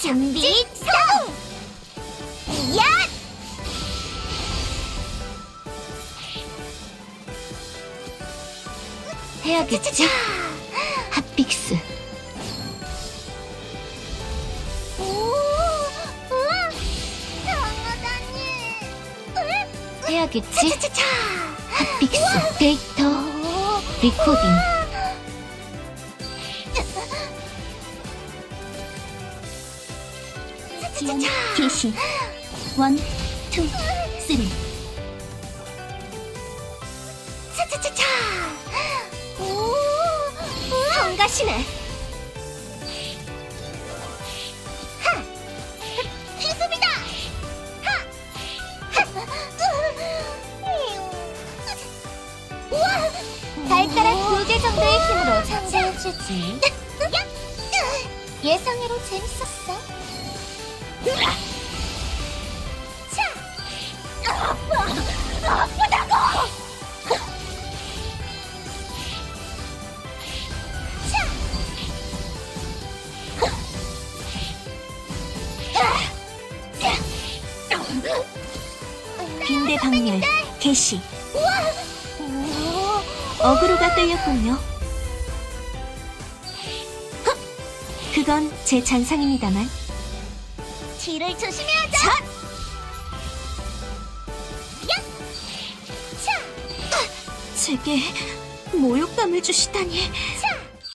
준비, 성! 야! 해야겠지? 핫픽스. 오, 우와! 장어다니! 해야겠지? 차차차차! 핫픽스. 데이터. 오, 리코딩. 차차차차! 개시. 1, 2, 3. 차차차차! 오, 우와! 성가시네! 하! 기습이다! 하! 하! 우와! 발가락 2개 정도의 힘으로 상대해주지. 예상외로 재밌었어. 자! 아프다고! 빈대 박멸. 개시. 우와! 어그로가 끌렸군요. 헉! 그건 제 잔상입니다만. 뒤를 조심해야죠. 야! 차! 제게 모욕감을 주시다니. 차!